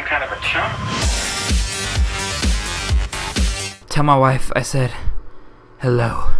kind of a chump. Tell my wife I said hello.